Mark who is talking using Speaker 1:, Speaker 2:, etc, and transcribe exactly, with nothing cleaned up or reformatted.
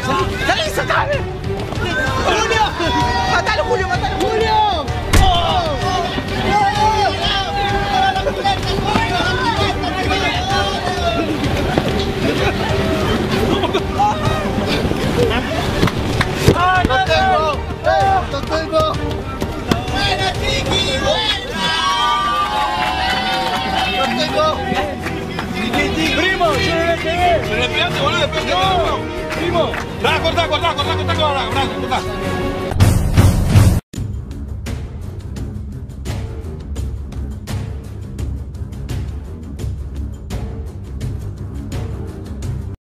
Speaker 1: ¡Salí, sacame! ¡Julio! ¡Matalo, Julio, matalo, Julio!
Speaker 2: ¡Lo tengo! ¡Eh! ¡Lo tengo!
Speaker 1: ¡Buena, Chiqui! ¡Buena!
Speaker 2: ¡Lo tengo!
Speaker 3: ¡Primo! ¡Yo no le pegué!
Speaker 4: ¡Pero le pegaste, boludo! ¡Le pegaste!
Speaker 3: ¡No! ¡Primo!
Speaker 4: ¡Cortá, cortá, cortá, cortá, cortá! ¡Cortá!